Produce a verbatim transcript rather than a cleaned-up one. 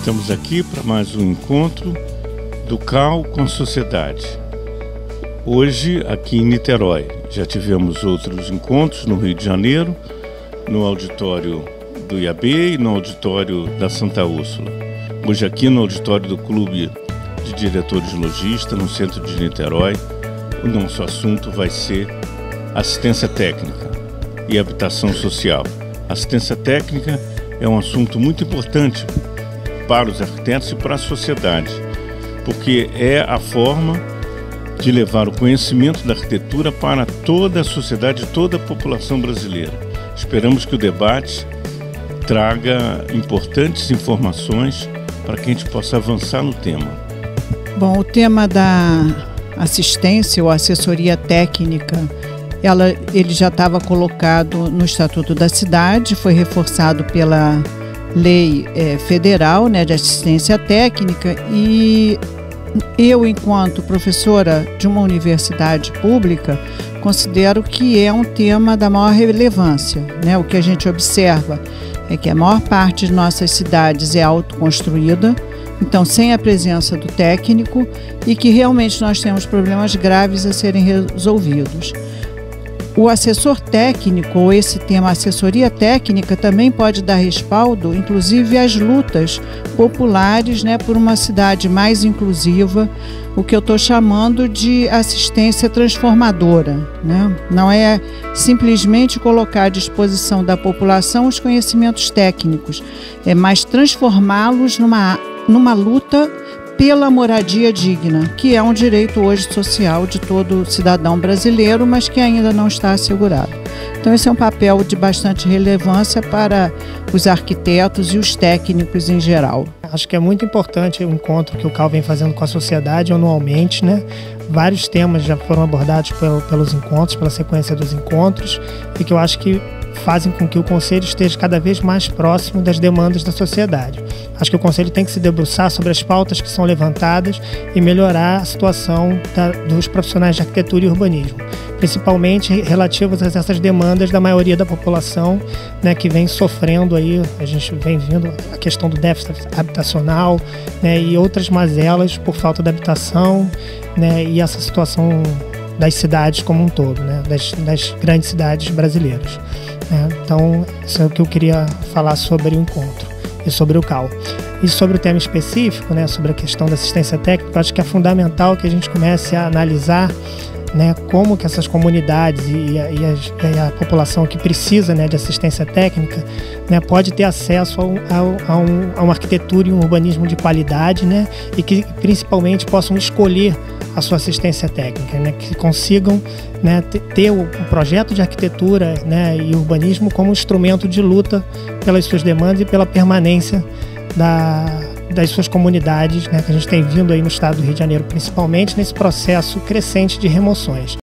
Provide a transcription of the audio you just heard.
Estamos aqui para mais um encontro do C A U com a sociedade. Hoje aqui em Niterói. Já tivemos outros encontros no Rio de Janeiro, no auditório do I A B e no auditório da Santa Úrsula. Hoje aqui no auditório do Clube de Diretores Lojistas, no centro de Niterói, o nosso assunto vai ser assistência técnica e habitação social. Assistência técnica é um assunto muito importante para os arquitetos e para a sociedade, porque é a forma de levar o conhecimento da arquitetura para toda a sociedade, toda a população brasileira. Esperamos que o debate traga importantes informações para que a gente possa avançar no tema. Bom, o tema da assistência ou assessoria técnica, ela, ele já estava colocado no Estatuto da Cidade, foi reforçado pela Lei é, Federal, né, de Assistência Técnica, e eu, enquanto professora de uma universidade pública, considero que é um tema da maior relevância, né? O que a gente observa é que a maior parte de nossas cidades é autoconstruída, então sem a presença do técnico, e que realmente nós temos problemas graves a serem resolvidos. O assessor técnico, ou esse tema assessoria técnica, também pode dar respaldo, inclusive às lutas populares, né, por uma cidade mais inclusiva, o que eu estou chamando de assistência transformadora, né? Não é simplesmente colocar à disposição da população os conhecimentos técnicos, é mais transformá-los numa, numa luta pela moradia digna, que é um direito hoje social de todo cidadão brasileiro, mas que ainda não está assegurado. Então esse é um papel de bastante relevância para os arquitetos e os técnicos em geral. Acho que é muito importante o encontro que o C A U vem fazendo com a sociedade anualmente, né? Vários temas já foram abordados pelos encontros, pela sequência dos encontros, e que eu acho que fazem com que o Conselho esteja cada vez mais próximo das demandas da sociedade. Acho que o Conselho tem que se debruçar sobre as pautas que são levantadas e melhorar a situação da, dos profissionais de arquitetura e urbanismo, principalmente relativas a essas demandas da maioria da população, né, que vem sofrendo aí, a gente vem vendo a questão do déficit habitacional, né, e outras mazelas por falta de habitação, né, e essa situação das cidades como um todo, né, das, das grandes cidades brasileiras. Né. Então, isso é o que eu queria falar sobre o encontro e sobre o C A U. E sobre o tema específico, né, sobre a questão da assistência técnica, eu acho que é fundamental que a gente comece a analisar, né, como que essas comunidades e a, e a, e a população que precisa, né, de assistência técnica, né, pode ter acesso ao, ao, a, um, a uma arquitetura e um urbanismo de qualidade, né, e que principalmente possam escolher a sua assistência técnica, né, que consigam, né, ter o, o projeto de arquitetura, né, e urbanismo como instrumento de luta pelas suas demandas e pela permanência da das suas comunidades, né, que a gente tem vindo aí no estado do Rio de Janeiro, principalmente nesse processo crescente de remoções.